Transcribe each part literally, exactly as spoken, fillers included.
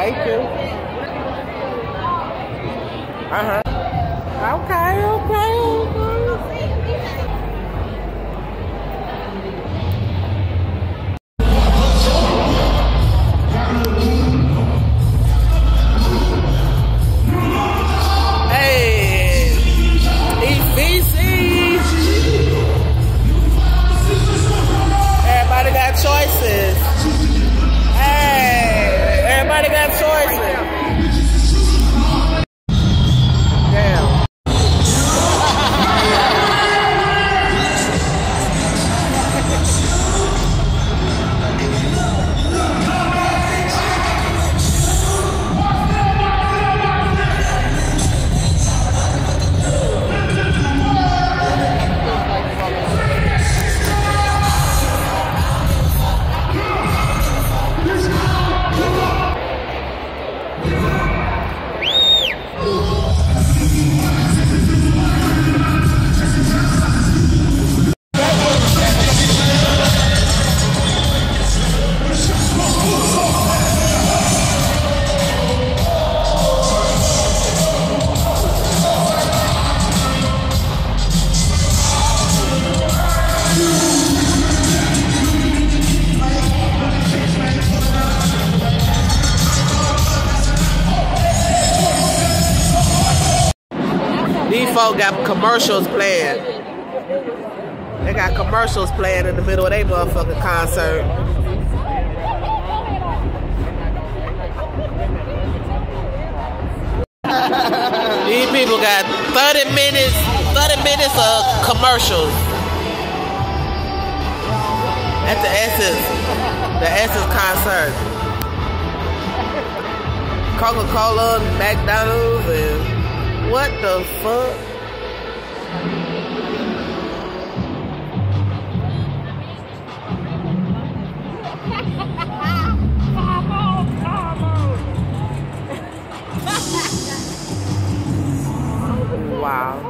Thank you. Uh-huh. Okay, okay, okay. Hey, E V C. Everybody got choices. Hey, everybody got choices. Damn. These folks got commercials playing. They got commercials playing in the middle of their motherfucking concert. These people got thirty minutes, thirty minutes of commercials at the Essence, the Essence concert. Coca-Cola, McDonald's, and what the fuck? Wow.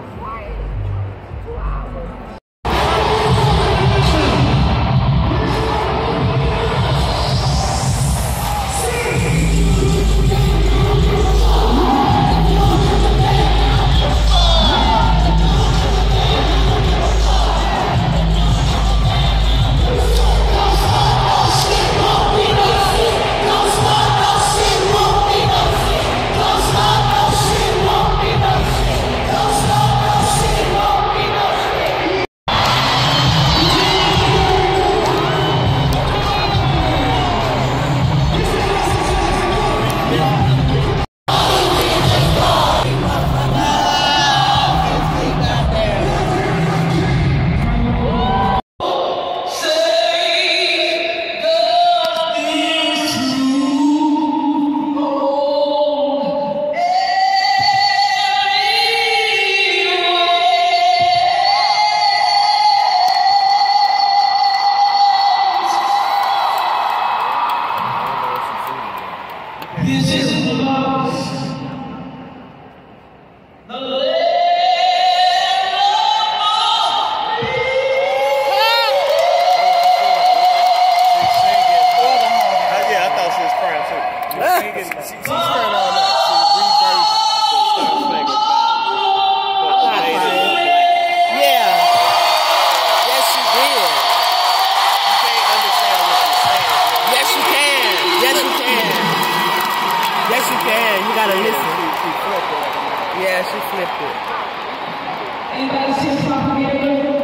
Yeah, she flipped it. Anybody see a propagator?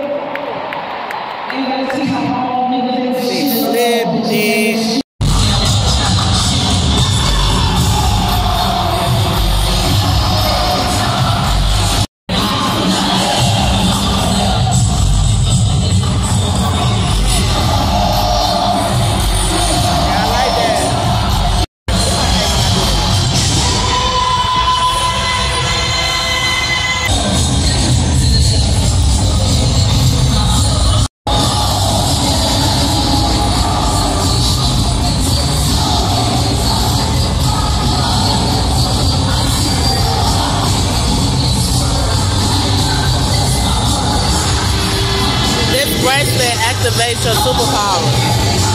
Anybody see how all niggas She flipped it. Bracelet activates your superpower.